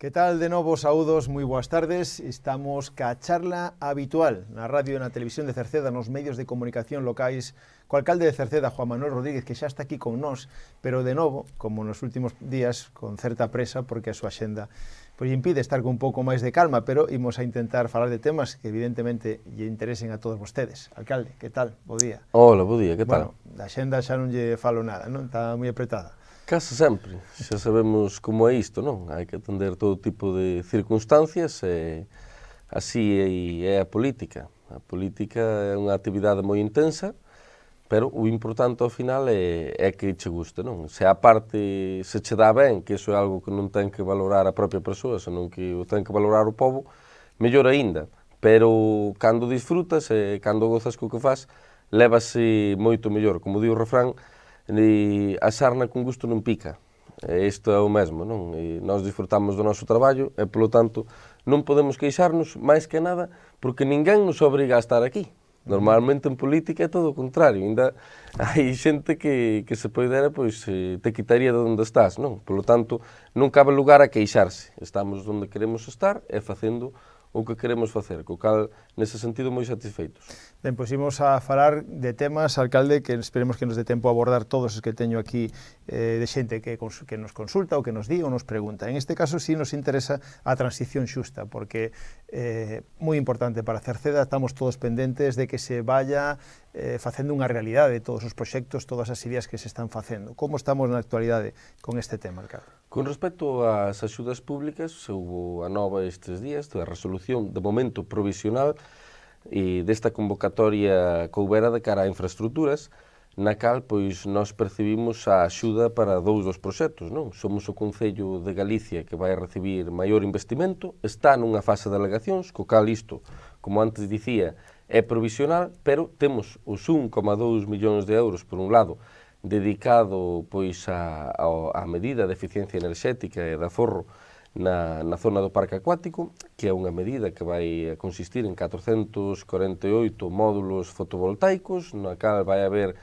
Que tal de novo, saúdos, moi boas tardes. Estamos ca charla habitual na radio e na televisión de Cerceda, nos medios de comunicación locais, co alcalde de Cerceda, Juan Manuel Rodríguez, que xa está aquí con nós, pero de novo, como nos últimos días, con certa presa, porque a súa xenda pois impide estar con un pouco máis de calma, pero imos a intentar falar de temas que evidentemente lle interesen a todos vostedes. Alcalde, que tal? Bo día. Hola, bo día, que tal? Bueno, da xenda xa non lle falo nada, non? Está moi apretada. Case sempre, xa sabemos como é isto, non? Hai que atender todo tipo de circunstancias e así é a política. A política é unha actividade moi intensa, pero o importante ao final é que che guste, non? Se a parte se che dá ben, que iso é algo que non ten que valorar a propia persoa, senón que o ten que valorar o povo, mellor aínda. Pero cando disfrutas e cando gozas co que faz, lévase moito mellor. Como di o refrán, a sarna con gusto non pica. Isto é o mesmo, non? E nós disfrutamos do noso traballo e, polo tanto, non podemos queixarnos máis que nada porque ninguén nos obriga a estar aquí. Normalmente en política é todo o contrario. Ainda hai xente que se poidera, pois, te quitaría de onde estás, non? Polo tanto, non cabe lugar a queixarse. Estamos onde queremos estar e facendo o que queremos facer, co cal, nese sentido, moi satisfeitos. Ben, pois imos a falar de temas, alcalde, que esperemos que nos dé tempo a abordar todos os que teño aquí de xente que nos consulta ou que nos di ou nos pregunta. En este caso, sí nos interesa a transición xusta, porque moi importante para Cerceda, estamos todos pendentes de que se vaya facendo unha realidade todos os proxectos, todas as ideas que se están facendo. Como estamos na actualidade con este tema, alcalde? Con respecto ás axudas públicas, houve a nova estes días, a resolución de momento provisional e desta convocatoria que houbera de cara a infraestructuras, na cal pois nós percibimos a axuda para dous dos proxectos, non? Somos o Concello de Galicia que vai recibir maior investimento, está nunha fase de alegacións, co cal isto, como antes dicía, é provisional, pero temos os 1,2 millóns de euros, por un lado, dedicado pois á medida de eficiencia enerxética e de aforro na zona do parque acuático, que é unha medida que vai consistir en 448 módulos fotovoltaicos, na cal vai haber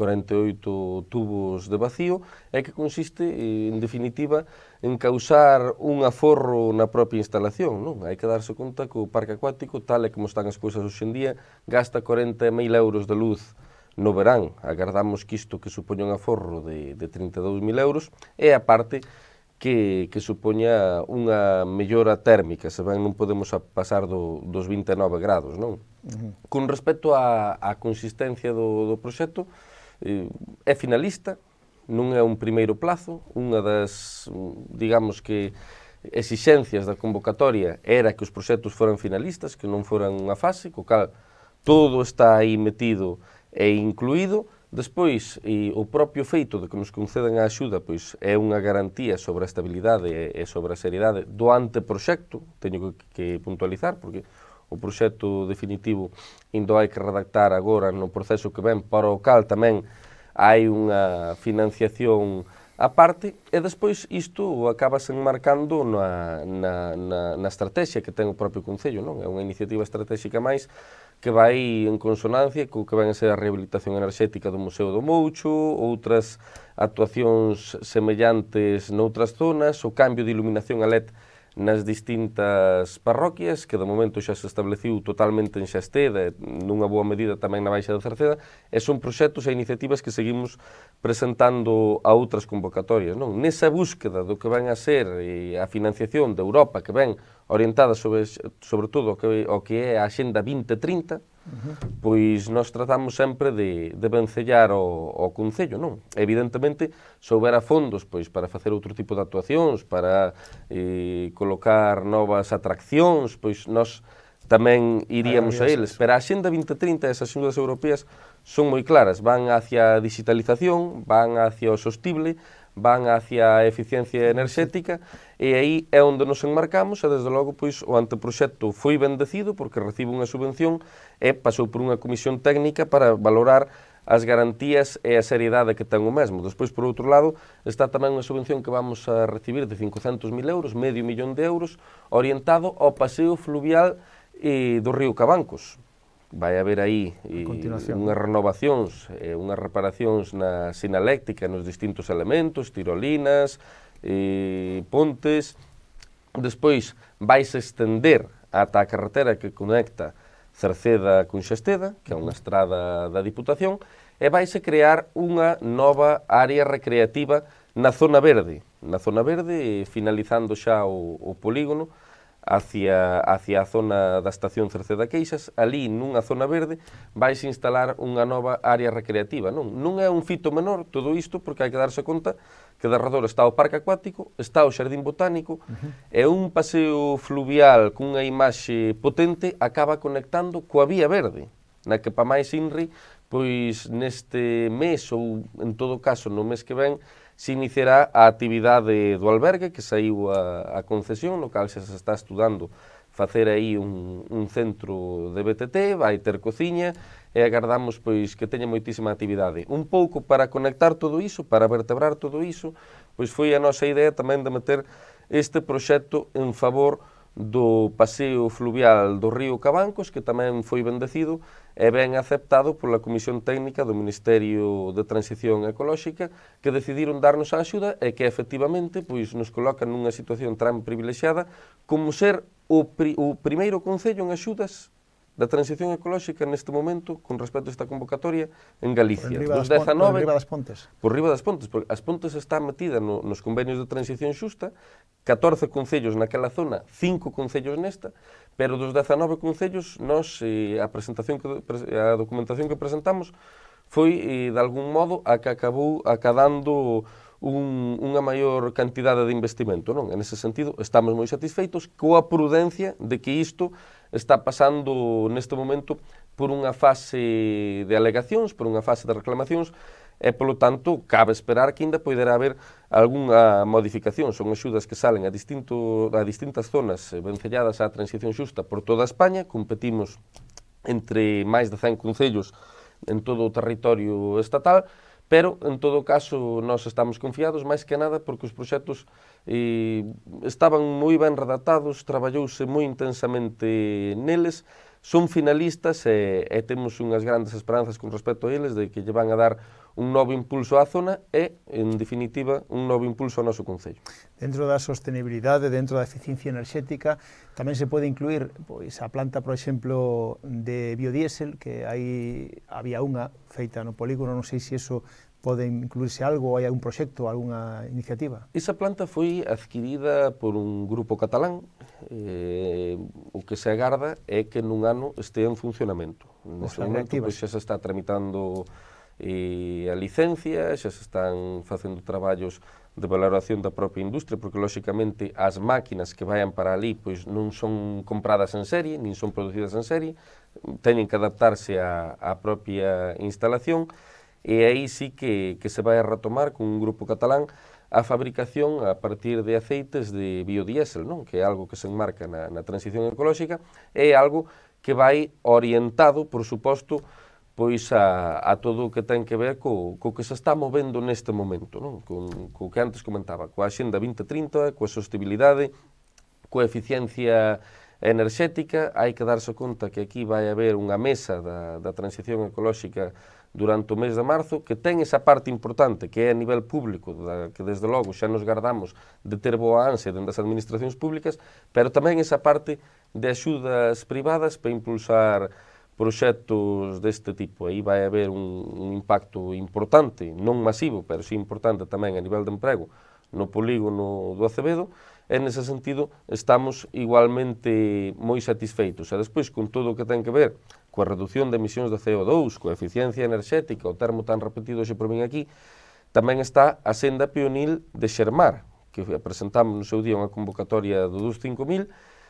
48 tubos de vacío, e que consiste, en definitiva, en causar un aforro na propia instalación, non? Hai que darse conta que o parque acuático, tal e como están as cousas hoxe en día, gasta 40.000 euros de luz no verán. Agardamos que isto que supoña un aforro de 32.000 euros e a parte que supoña unha mellora térmica, se ben non podemos pasar dos 29 grados, non? Con respecto á consistencia do proxecto, é finalista, non é un primeiro plazo, unha das, digamos que, exixencias da convocatoria era que os proxectos foran finalistas, que non foran unha fase, co cal todo está aí metido e incluído. Despois, o propio feito de que nos conceden a axuda pois é unha garantía sobre a estabilidade e sobre a seriedade do anteproxecto, teño que puntualizar, porque o proxecto definitivo ainda hai que redactar agora no proceso que ven, para o cal tamén hai unha financiación a parte, e despois isto acaba se enmarcando na estrategia que ten o propio Concello, non? É unha iniciativa estratégica máis que vai en consonancia co que ven a ser a rehabilitación enerxética do Museo do Moucho, outras actuacións semellantes noutras zonas, o cambio de iluminación a LED nas distintas parroquias, que de momento xa se estableciu totalmente en Xasteda, nunha boa medida tamén na Baixa de Cerceda, e son proxectos e iniciativas que seguimos presentando a outras convocatorias, non? Nesa búsqueda do que ven a ser a financiación de Europa, que ven orientada sobre todo ao que é a Axenda 2030, pois nós tratamos sempre de vencellar o Concello, non? Evidentemente, se houbera fondos pois para facer outro tipo de actuacións, para colocar novas atraccións, pois nós tamén iríamos a eles. Pero a Axenda 2030 e as axudas europeas son moi claras, van hacia a digitalización, van hacia o sostible, van hacia a eficiencia enerxética, e aí é onde nos enmarcamos, e desde logo pois o anteproxecto foi bendecido porque recibe unha subvención e pasou por unha comisión técnica para valorar as garantías e a seriedade que ten o mesmo. Despois, por outro lado, está tamén unha subvención que vamos a recibir de 500.000 euros, medio millón de euros, orientado ao paseo fluvial do río Cabancos. Vai haber aí unhas renovacións, unhas reparacións na sinaléctica nos distintos elementos, tirolinas, pontes, despois vais estender ata a carretera que conecta Cerceda con Xesteda, que é unha estrada da Diputación, e vais a crear unha nova área recreativa na zona verde, finalizando xa o polígono, hacia a zona da estación Cerceda Queixas. Ali, nunha zona verde, vais instalar unha nova área recreativa. Non é un fito menor todo isto, porque hai que darse conta que de arredor está o Parque Acuático, está o Xardín Botánico, e un paseo fluvial cunha imaxe potente acaba conectando coa vía verde, na que pa máis inri, pois neste mes, ou en todo caso no mes que ven, se iniciará a actividade do albergue, que saiu a concesión, no cal xa se está estudando facer aí un centro de BTT, vai ter cociña, e agardamos pois que teña moitísima actividade. Un pouco para conectar todo iso, para vertebrar todo iso, pois foi a nosa idea tamén de meter este proxecto en favor do paseo fluvial do río Cabancos, que tamén foi bendecido e ben aceptado pola Comisión Técnica do Ministerio de Transición Ecolóxica, que decidiron darnos a axuda e que efectivamente pois nos colocan nunha situación tan privilexiada como ser o primeiro concello en axudas da transición ecolóxica neste momento con respecto a esta convocatoria en Galicia. Por riba das Pontes. Por riba das Pontes, porque as Pontes está metida nos convenios de transición xusta, 14 concellos naquela zona, 5 concellos nesta, pero dos 19 concellos, nós, a documentación que presentamos foi, de algún modo, a que acabou acadando unha maior cantidade de investimento, non? En ese sentido, estamos moi satisfeitos coa prudencia de que isto está pasando neste momento por unha fase de alegacións, por unha fase de reclamacións, e, polo tanto, cabe esperar que ainda poderá haber algunha modificación. Son axudas que salen a distintas zonas vencelladas á transición xusta por toda España. Competimos entre máis de 100 concellos en todo o territorio estatal, pero, en todo caso, nós estamos confiados, máis que nada, porque os proxectos estaban moi ben redactados, traballouse moi intensamente neles, son finalistas e temos unhas grandes esperanzas con respecto a eles de que lle van a dar un novo impulso á zona e, en definitiva, un novo impulso ao noso concello. Dentro da sostenibilidade, dentro da eficiencia enerxética, tamén se pode incluir pois, a planta, por exemplo, de biodiesel, que había unha feita no polígono, non sei se iso pode incluirse algo, ou hai algún proxecto, algunha iniciativa? Esa planta foi adquirida por un grupo catalán, o que se agarda é que nun ano este en funcionamento. Neste momento pois, xa se está tramitando a licencia, xa se están facendo traballos de valoración da propia industria, porque, lóxicamente, as máquinas que vayan para ali pois, non son compradas en serie, nin son producidas en serie, teñen que adaptarse á propia instalación, e aí sí que se vai a retomar con un grupo catalán a fabricación a partir de aceites de biodiesel, non? Que é algo que se enmarca na transición ecolóxica, é algo que vai orientado, por suposto, pois a todo o que ten que ver co que se está movendo neste momento, non? Co que antes comentaba, coa Axenda 2030, coa sostenibilidade, coa eficiencia enerxética. Hai que darse conta que aquí vai haber unha mesa da transición ecolóxica durante o mes de marzo, que ten esa parte importante, que é a nivel público, que desde logo xa nos gardamos de ter boa ansia dentro das administracións públicas, pero tamén esa parte de axudas privadas para impulsar proxectos deste tipo. Aí vai haber un impacto importante, non masivo, pero sí importante tamén a nivel de emprego no polígono do Acevedo, e nese sentido estamos igualmente moi satisfeitos. E despois, con todo o que ten que ver coa reducción de emisións de CO2, coa eficiencia enerxética, o termo tan repetido xe por min aquí, tamén está a senda pionil de Xermar, que presentamos no seu día unha convocatoria do DUS 5000,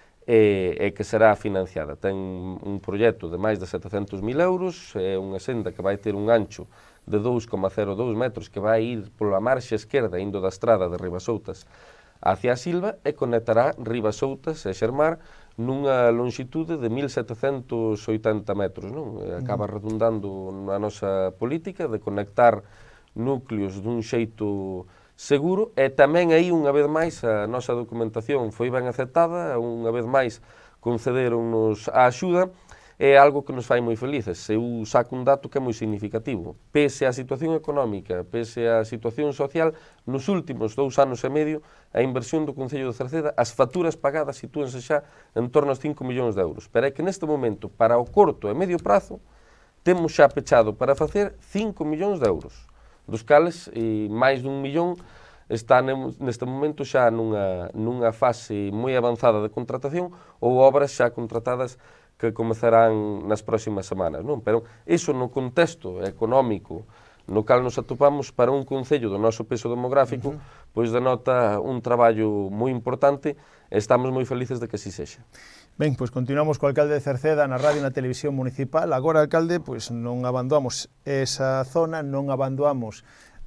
e que será financiada. Ten un proxecto de máis de 700.000 euros, é unha senda que vai ter un ancho de 2,02 metros, que vai ir pola marxa esquerda, indo da estrada de Ribasoutas hacia a Silva, e conectará Ribasoutas e Xermar nunha longitude de 1.780 metros, non? Acaba redundando na nosa política de conectar núcleos dun xeito seguro, e tamén aí, unha vez máis, a nosa documentación foi ben aceptada, unha vez máis concederonnos a axuda, é algo que nos fai moi felices. Eu saco un dato que é moi significativo. Pese á situación económica, pese á situación social, nos últimos 2 anos e medio, a inversión do Concello de Cerceda, as facturas pagadas sitúanse xa en torno aos 5 millóns de euros. Pero é que neste momento, para o corto e medio prazo, temos xa pechado para facer 5 millóns de euros, dos cales máis dun millón está neste momento xa nunha fase moi avanzada de contratación ou obras xa contratadas que comezarán nas próximas semanas, non? Pero iso no contexto económico no cal nos atopamos para un concello do noso peso demográfico, pois denota un traballo moi importante e estamos moi felices de que así sexa. Ben, pois continuamos co alcalde de Cerceda na radio e na televisión municipal. Agora, alcalde, pois non abandonamos esa zona, non abandonamos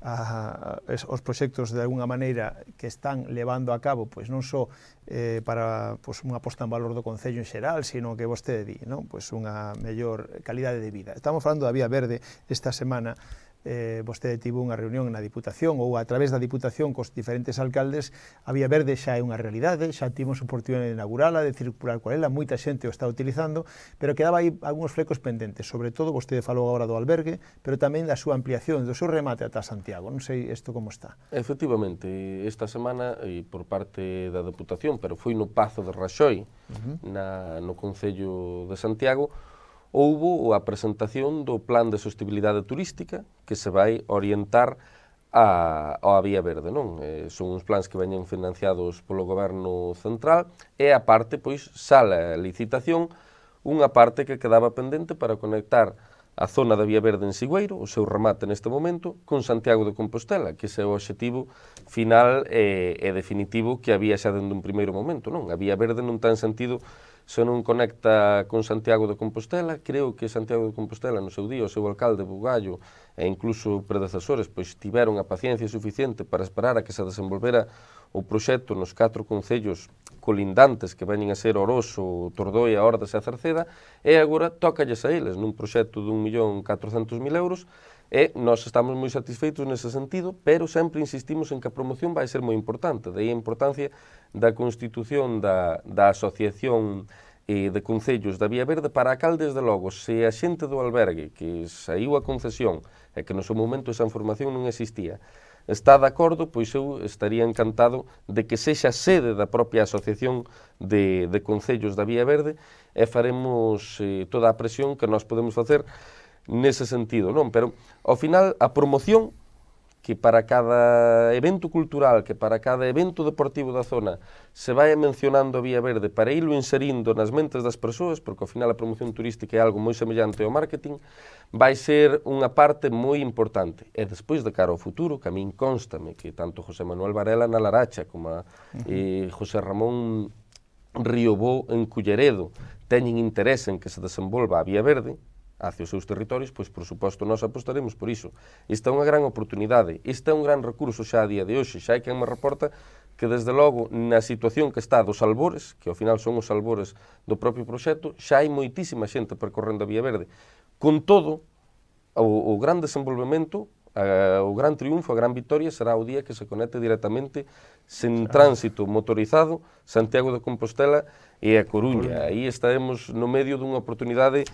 os proxectos de alguna maneira que están levando a cabo, pois non só para unha posta en valor do Concello en xeral, sino que vostede di, non? Pois unha mellor calidade de vida. Estamos falando da Vía Verde esta semana. Vostede tivo unha reunión na Diputación ou a través da Diputación cos diferentes alcaldes. A Vía Verde xa é unha realidade, xa tivemos oportunidade de inaugurala, de circular con ela, moita xente o está utilizando, pero quedaba aí algúns flecos pendentes, sobre todo vostede falou agora do albergue, pero tamén da súa ampliación, do seu remate ata Santiago. Non sei isto como está. Efectivamente, esta semana, por parte da Deputación, pero foi no Pazo de Raxoi, no Concello de Santiago, houbo a presentación do Plan de Sostenibilidade Turística que se vai orientar á Vía Verde, non? Son uns plans que veñen financiados polo Goberno Central e a parte, pois, sale a licitación unha parte que quedaba pendente para conectar a zona da Vía Verde en Sigüeiro, o seu remate neste momento, con Santiago de Compostela, que ese é o obxectivo final e definitivo que había xa dende un primeiro momento, non? A Vía Verde non ten sentido se non conecta con Santiago de Compostela. Creo que Santiago de Compostela, no seu día, o seu alcalde Bugallo e incluso predecesores, pois tiveron a paciencia suficiente para esperar a que se desenvolvera o proxecto nos 4 concellos colindantes que veñen a ser Oroso, Tordoia, Ordes e Cerceda, e agora tócalles a eles nun proxecto de 1.400.000 euros, e nós estamos moi satisfeitos nese sentido, pero sempre insistimos en que a promoción vai ser moi importante, daí a importancia da constitución da Asociación de Concellos da Vía Verde para a cal, desde logo, se a xente do albergue que saiu a concesión e que no seu momento esa información non existía, está de acordo, pois eu estaría encantado de que sexa sede da propia Asociación de Concellos da Vía Verde e faremos toda a presión que nós podemos facer nese sentido, non? Pero, ao final, a promoción que para cada evento cultural, que para cada evento deportivo da zona se vai mencionando a Vía Verde para irlo inserindo nas mentes das persoas, porque ao final a promoción turística é algo moi semellante ao marketing, vai ser unha parte moi importante. E despois de cara ao futuro, que a min constame que tanto José Manuel Varela na Laracha como José Ramón Riobó en Culleredo teñen interés en que se desenvolva a Vía Verde hacia os seus territorios, pois, por suposto, nós apostaremos por iso. Esta é unha gran oportunidade, este é un gran recurso xa a día de hoxe, xa hai quen me reporta que, desde logo, na situación que está dos albores, que ao final son os albores do propio proxecto, xa hai moitísima xente percorrendo a Vía Verde. Con todo, o gran desenvolvemento, o gran triunfo, a gran victoria, será o día que se conecte directamente sen tránsito motorizado Santiago de Compostela e a Coruña. Aí estaremos no medio dunha oportunidade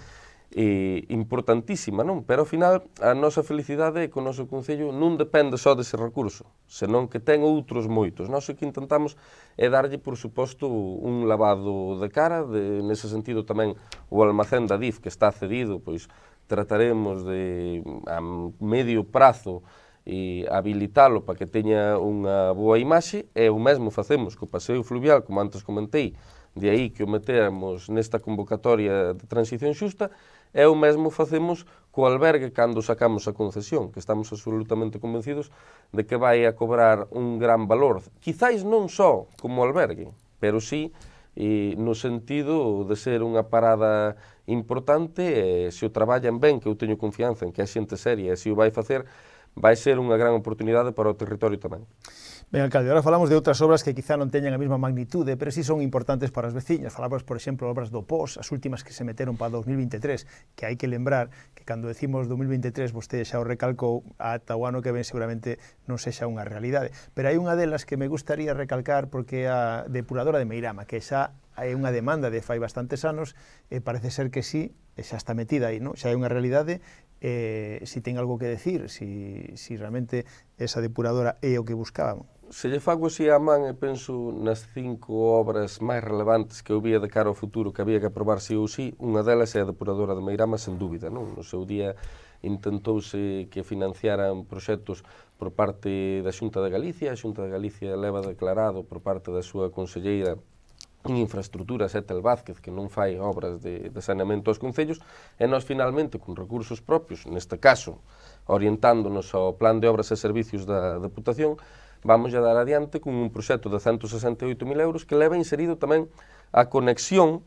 importantísima, non? Pero ao final a nosa felicidade é que o noso Concello non depende só dese recurso, senón que ten outros moitos. Nós o que intentamos é darlle, por suposto, un lavado de cara, nese sentido tamén o almacén da DIF que está cedido, pois trataremos de a medio prazo habilitalo para que teña unha boa imaxe, e o mesmo facemos co paseo fluvial, como antes comentei, de aí que o metemos nesta convocatoria de transición xusta, e o mesmo facemos co albergue cando sacamos a concesión, que estamos absolutamente convencidos de que vai a cobrar un gran valor, quizáis non só como albergue, pero sí no sentido de ser unha parada importante, e se o traballan ben, que eu teño confianza en que a xente seria, e se o vai facer, vai ser unha gran oportunidade para o territorio tamén. Ben, alcalde, agora falamos de outras obras que quizá non teñan a mesma magnitude, pero sí son importantes para as veciñas. Falamos, por exemplo, obras do POS, as últimas que se meteron para 2023, que hai que lembrar que cando decimos 2023, vostede xa o recalcou, ata o ano que ven seguramente non sexa unha realidade. Pero hai unha delas que me gustaría recalcar porque é a depuradora de Meirama, que xa hai unha demanda de fai bastantes anos, e parece ser que sí, xa está metida aí, non? Xa hai unha realidade, si ten algo que decir, si realmente esa depuradora é o que buscábamos. Se lle fago así a man e penso nas 5 obras máis relevantes que eu vía de cara ao futuro que había que aprobar sí ou sí, unha delas é a depuradora de Meirama, sen dúbida, non? No seu día intentouse que financiaran proxectos por parte da Xunta de Galicia, a Xunta de Galicia leva declarado por parte da súa conselleira en infraestructuras, Etel Vázquez, que non fai obras de saneamento aos concellos, e nós finalmente, con recursos propios, neste caso, orientándonos ao plan de obras e servicios da Deputación, vamos a dar adiante con un proxecto de 168.000 euros que leva inserido tamén a conexión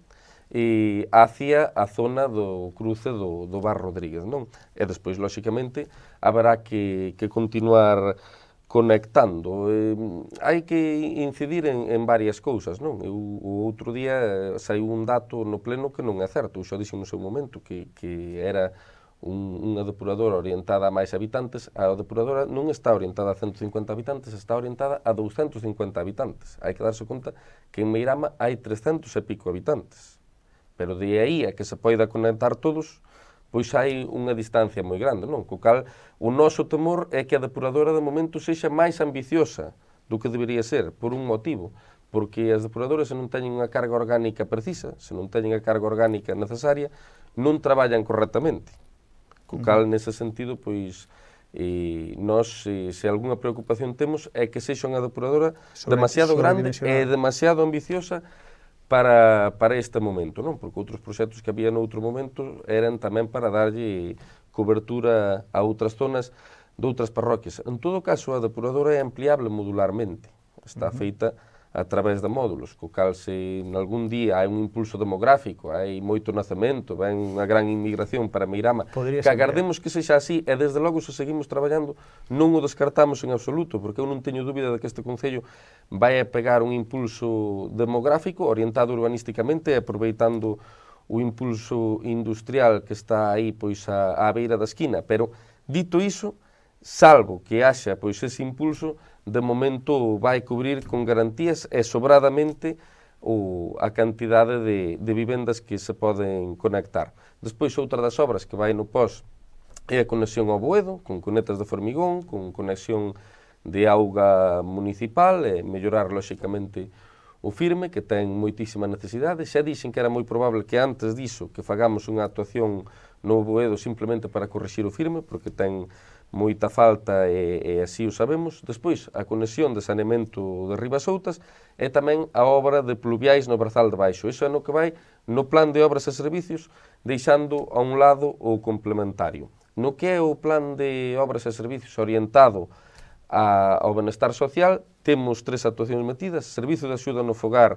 hacia a zona do cruce do Bar Rodríguez, non? E despois, lóxicamente, haberá que continuar conectando. Hai que incidir en varias cousas, non? O outro día saiu un dato no pleno que non é certo, eu xa dixen no seu momento que era unha depuradora orientada a máis habitantes. A depuradora non está orientada a 150 habitantes, está orientada a 250 habitantes. Hai que darse conta que en Meirama hai 300 e pico habitantes. Pero de aí a que se poida conectar todos, pois hai unha distancia moi grande, non? Co cal, o noso temor é que a depuradora de momento sexa máis ambiciosa do que debería ser, por un motivo. Porque as depuradoras, se non teñen unha carga orgánica precisa, se non teñen a carga orgánica necesaria, non traballan correctamente. Co cal, nese sentido, pois, nós, se algunha preocupación temos, é que sexa unha depuradora demasiado grande e demasiado ambiciosa para este momento, non? Porque outros proxectos que había noutro momento eran tamén para darlle cobertura a outras zonas de outras parroquias. En todo caso, a depuradora é ampliable modularmente, está feita a través de módulos, co cal se en algún día hai un impulso demográfico, hai moito nacemento, ven unha gran inmigración para Meirama, que agardemos que sexa así, e desde logo se seguimos traballando non o descartamos en absoluto, porque eu non teño dúbida de que este concello vai a pegar un impulso demográfico orientado urbanísticamente e aproveitando o impulso industrial que está aí pois á beira da esquina, pero dito iso, salvo que haxa pois ese impulso, de momento vai cubrir con garantías e sobradamente a cantidade de vivendas que se poden conectar. Despois, outra das obras que vai no pós é a conexión ao Boedo, con cunetas de formigón, con conexión de auga municipal e mellorar, lóxicamente, o firme, que ten moitísima necesidade. Xa dixen que era moi probable que antes diso que fagamos unha actuación no Boedo simplemente para corrixir o firme, porque ten moita falta e así o sabemos. Despois, a conexión de saneamento de Ribasoutas e tamén a obra de pluviais no Brazal de Baixo. Iso é no que vai no plan de obras e servicios, deixando a un lado o complementario. No que é o plan de obras e servicios orientado ao benestar social, temos 3 actuacións metidas: servicio de axuda no fogar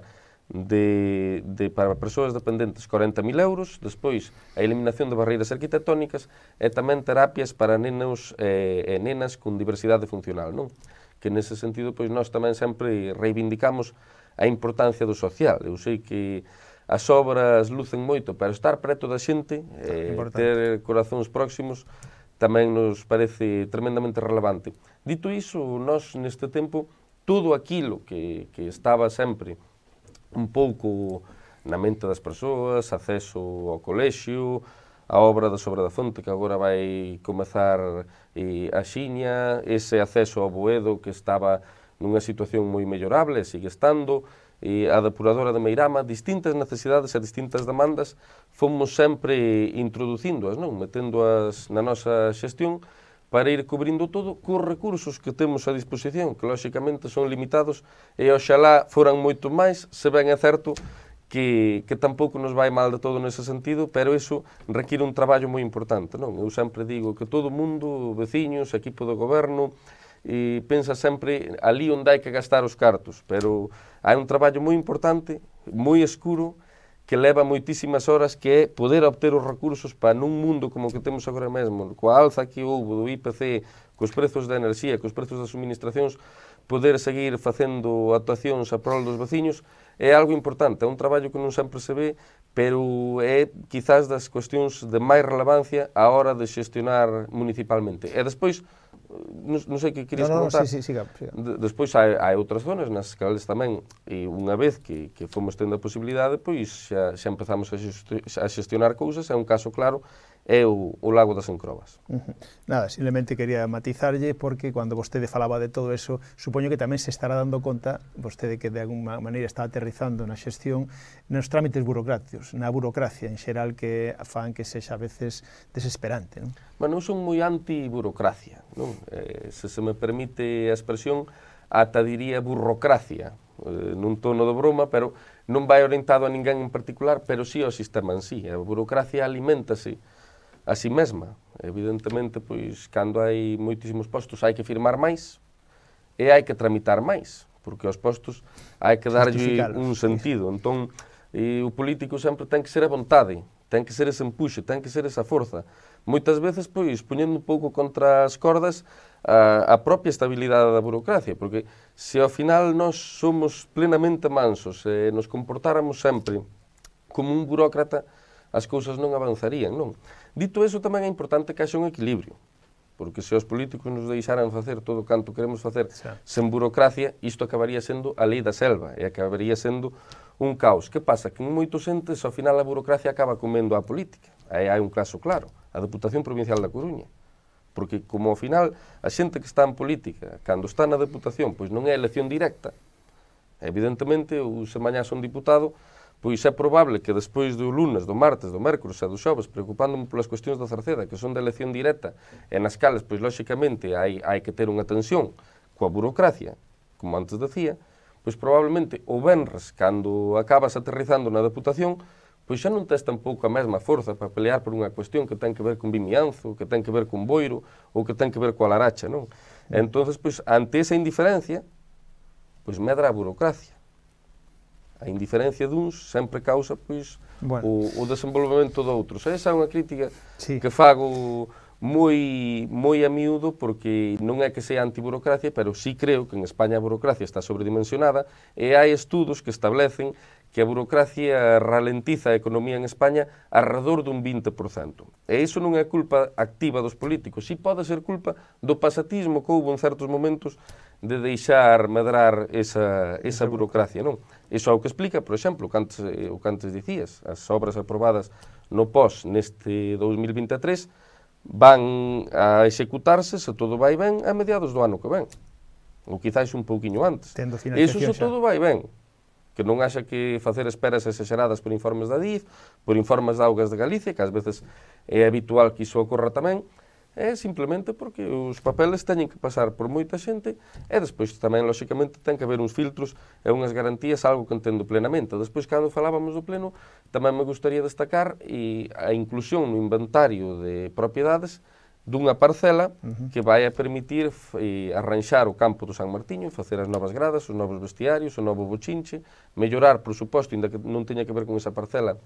para persoas dependentes, 40.000 euros, despois a eliminación de barreiras arquitectónicas e tamén terapias para nenos e nenas con diversidade funcional, non? Que nese sentido, pois, nós tamén sempre reivindicamos a importancia do social. Eu sei que as obras lucen moito, pero estar preto da xente, ter corazóns próximos, tamén nos parece tremendamente relevante. Dito iso, nós neste tempo, todo aquilo que estaba sempre un pouco na mente das persoas, acceso ao colexio, a obra da Sobra da Fonte, que agora vai comezar a xiña, ese acceso ao Boedo que estaba nunha situación moi mellorable, sigue estando, a depuradora de Meirama, distintas necesidades e distintas demandas, fomos sempre introducíndoas, non? Meténdoas na nosa xestión para ir cubrindo todo cos recursos que temos a disposición, que lóxicamente son limitados e oxalá foran moito máis, se ben é certo que tampouco nos vai mal de todo nese sentido, pero iso require un traballo moi importante, non? Eu sempre digo que todo o mundo, veciños, equipo do goberno, pensa sempre ali onde hai que gastar os cartos, pero hai un traballo moi importante, moi escuro, que leva moitísimas horas, que é poder obter os recursos para nun mundo como o que temos agora mesmo, coa alza que houve do IPC, cos prezos da enerxía, cos prezos das suministracións, poder seguir facendo actuacións a prol dos veciños, é algo importante, é un traballo que non sempre se ve, pero é quizás das cuestións de máis relevancia á hora de xestionar municipalmente. E despois, non sei que querías comentar. Sí, siga. Despois hai outras zonas nas cales tamén, e unha vez que fomos tendo a posibilidade, pois xa empezamos a xestionar cousas, é un caso claro, é o Lago das Encrobas. Nada, simplemente quería matizarlle, porque cando vostede falaba de todo eso, supoño que tamén se estará dando conta, vostede que de alguma maneira está aterrizando na xestión, nos trámites burocráticos, na burocracia en xeral, que fan que sexa a veces desesperante, non? Bueno, eu son moi anti-burocracia, non? Se me permite a expresión, ata diría burrocracia, nun tono de broma, pero non vai orientado a ninguén en particular, pero sí ao sistema en sí. A burocracia aliméntase a si mesma. Evidentemente, pois, cando hai moitísimos postos, hai que firmar máis e hai que tramitar máis, porque aos postos hai que darlle un sentido. Entón, o político sempre ten que ser a vontade, ten que ser ese empuxe, ten que ser esa forza. Moitas veces, pois, poñendo un pouco contra as cordas a propia estabilidade da burocracia, porque se ao final nós somos plenamente mansos e nos comportáramos sempre como un burócrata, as cousas non avanzarían, non? Dito eso, tamén é importante que haxa un equilibrio, porque se os políticos nos deixaran facer todo o canto queremos facer sen burocracia, isto acabaría sendo a lei da selva e acabaría sendo un caos. Que pasa? Que en moitos entes, ao final, a burocracia acaba comendo a política. Aí hai un caso claro, a Deputación Provincial da Coruña. Porque, como ao final, a xente que está en política, cando está na Deputación, pois non é elección directa. Evidentemente, se mañá son diputado, pois é probable que despois do lunes, do martes, do mércores e do xoves, preocupándome polas cuestións da Cerceda, que son de elección directa, e nas cales, pois, lóxicamente, hai que ter unha tensión coa burocracia, como antes decía, pois probablemente o venres, cando acabas aterrizando na Deputación, pois xa non tes tampouco a mesma forza para pelear por unha cuestión que ten que ver con Vimianzo, que ten que ver con Boiro, ou que ten que ver coa Laracha, non? E entonces, pois, ante esa indiferencia, pois medra a burocracia. A indiferencia duns sempre causa, pois, o desenvolvemento de outros. Esa é unha crítica que fago moi a miúdo, porque non é que sea antiburocracia, pero sí creo que en España a burocracia está sobredimensionada e hai estudos que establecen que a burocracia ralentiza a economía en España alrededor dun 20%. E iso non é culpa activa dos políticos, si pode ser culpa do pasatismo que houve en certos momentos de deixar medrar esa burocracia, non? Iso é o que explica, por exemplo, o que antes dicías, as obras aprobadas no POS neste 2023 van a executarse, se todo vai ben, a mediados do ano que ven, ou quizáis un pouquiño antes. Iso se todo vai ben, que non haxa que facer esperas exageradas por informes da DIF, por informes de Augas de Galicia, que ás veces é habitual que iso ocorra tamén, é simplemente porque os papeles teñen que pasar por moita xente e despois tamén, lóxicamente, ten que haber uns filtros e unhas garantías, algo que entendo plenamente. Despois, cando falábamos do pleno, tamén me gustaría destacar a inclusión no inventario de propiedades dunha parcela que vai a permitir arranxar o campo do San Martiño, facer as novas gradas, os novos vestiarios, o novo bochinche, mellorar, por suposto, ainda que non teña que ver con esa parcela,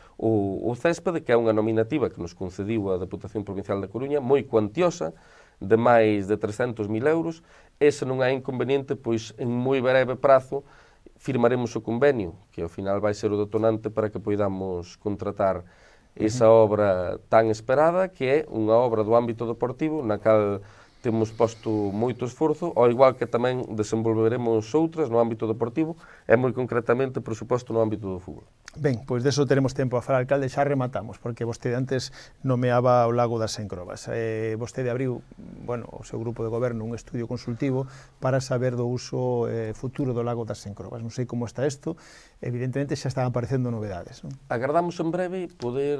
o céspede, que é unha nominativa que nos concediu a Deputación Provincial da Coruña, moi cuantiosa, de máis de 300.000 euros. Ese non é inconveniente, pois en moi breve prazo firmaremos o convenio, que ao final vai ser o detonante para que poidamos contratar esa obra tan esperada, que é unha obra do ámbito deportivo, na cal temos posto moito esforzo, ao igual que tamén desenvolveremos outras no ámbito deportivo, e moi concretamente, por suposto, no ámbito do fútbol. Ben, pois deso teremos tempo a falar, alcalde, xa rematamos, porque vostede antes nomeaba o Lago das Encrobas. Vostede abriu, o seu grupo de goberno, un estudio consultivo para saber do uso futuro do Lago das Encrobas. Non sei como está isto, evidentemente xa están aparecendo novedades, non? Agardamos en breve poder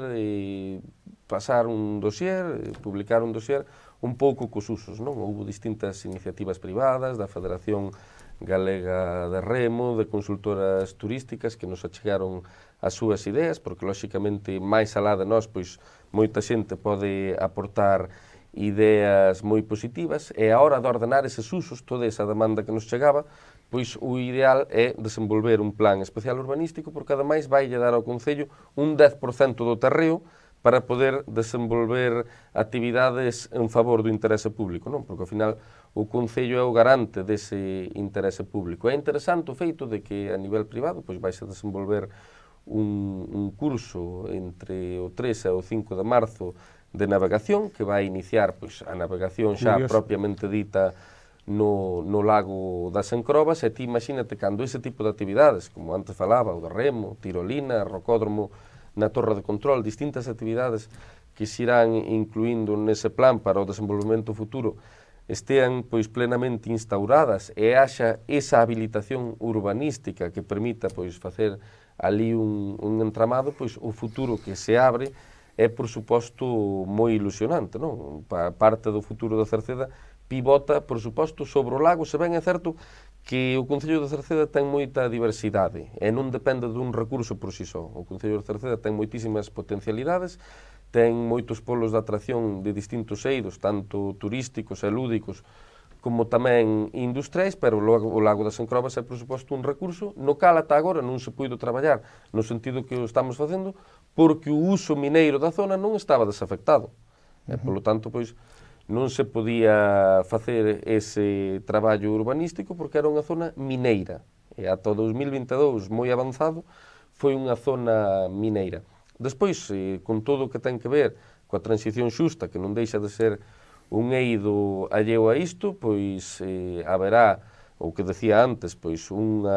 pasar un dossier, publicar un dossier un pouco cos usos, non? Houve distintas iniciativas privadas, da Federación Galega de Remo, de consultoras turísticas que nos achegaron as súas ideas, porque, lóxicamente, máis alá de nós, pois, moita xente pode aportar ideas moi positivas, e a hora de ordenar eses usos, toda esa demanda que nos chegaba, pois o ideal é desenvolver un plan especial urbanístico, porque ademais vai dar ao Concello un 10% do terreo para poder desenvolver actividades en favor do interese público, non? Porque, ao final, o Concello é o garante dese interese público. É interesante o feito de que, a nivel privado, pois, vai-se desenvolver un curso entre o 3 e o 5 de marzo de navegación, que vai iniciar pois, a navegación xa propiamente dita no lago das Encrobas, e ti imagínate cando ese tipo de actividades, como antes falaba, o de remo, tirolina, rocódromo, na torre de control, distintas actividades que se irán incluindo nese plan para o desenvolvemento futuro, estean pois plenamente instauradas e haxa esa habilitación urbanística que permita pois facer ali un entramado, pois o futuro que se abre é, por suposto, moi ilusionante, non? Parte do futuro da Cerceda pivota, por suposto, sobre o lago, se ben é certo que o Concello de Cerceda ten moita diversidade e non depende dun recurso por si só. O Concello de Cerceda ten moitísimas potencialidades, ten moitos polos de atracción de distintos eidos, tanto turísticos e lúdicos, como tamén industriais, pero o lago das Encrobas é, por suposto, un recurso no cal ata agora non se puido traballar no sentido que o estamos facendo, porque o uso mineiro da zona non estaba desafectado. Polo tanto, pois, non se podía facer ese traballo urbanístico porque era unha zona mineira. E ata o 2022, moi avanzado, foi unha zona mineira. Despois, con todo o que ten que ver coa transición xusta, que non deixa de ser un eido alleo a isto, pois haberá, o que decía antes, pois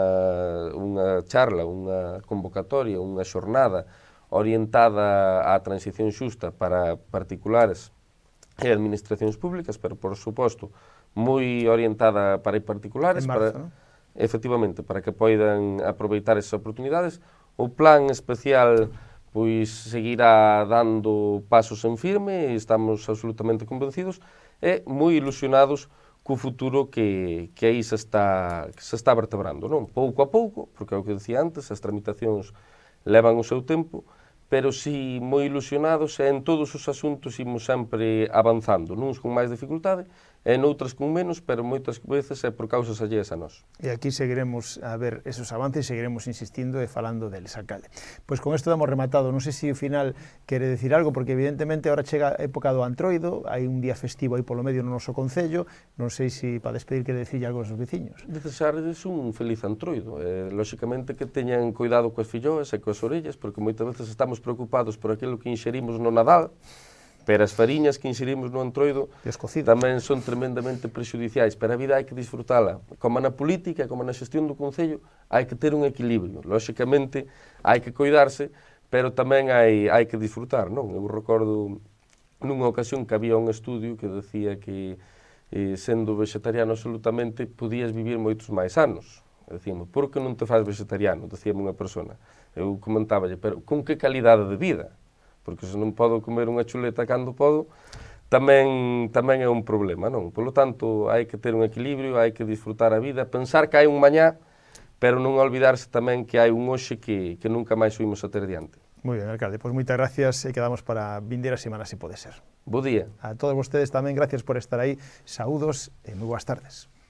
unha charla, unha convocatoria, unha xornada orientada á transición xusta para particulares e administracións públicas, pero, por suposto, moi orientada para particulares, en marzo, ¿no? Efectivamente, para que poidan aproveitar esas oportunidades. O plan especial pois seguirá dando pasos en firme, estamos absolutamente convencidos e moi ilusionados co futuro que aí se está vertebrando, non? Pouco a pouco, porque é o que decía antes, as tramitacións levan o seu tempo, pero si moi ilusionados e en todos os asuntos imos sempre avanzando, nuns con máis dificultade e noutras con menos, pero moitas veces é por causas alleas a nós. E aquí seguiremos a ver esos avances, seguiremos insistindo e falando deles, alcalde. Pois con isto damos rematado, non sei se ao final quere decir algo, porque evidentemente ahora chega a época do Antroido, hai un día festivo aí polo medio no noso concello, non sei se para despedir quere decir algo aos veciños. Desexarles un feliz Antroido, lóxicamente que teñan cuidado coas filloas e coas orellas, porque moitas veces estamos preocupados por aquilo que inxerimos no Nadal, pero as fariñas que inserimos no Antroido tamén son tremendamente prexudiciais, pero a vida hai que disfrutala. Como na política, como na xestión do Concello, hai que ter un equilibrio. Lóxicamente, hai que coidarse, pero tamén hai que disfrutar, non? Eu recordo nunha ocasión que había un estudio que decía que sendo vegetariano absolutamente podías vivir moitos máis anos. Decíamos, por que non te faz vegetariano? Decíame unha persona. Eu comentáballe, pero con que calidade de vida? Porque se non podo comer unha chuleta cando podo, tamén é un problema, non? Polo tanto, hai que ter un equilibrio, hai que disfrutar a vida, pensar que hai un mañá, pero non olvidarse tamén que hai un hoxe que nunca máis subimos a ter diante. Moi ben, alcalde, pois moitas gracias e quedamos para vindeira semana, se pode ser. Bo día. A todos vostedes tamén, gracias por estar aí, saúdos e moi boas tardes.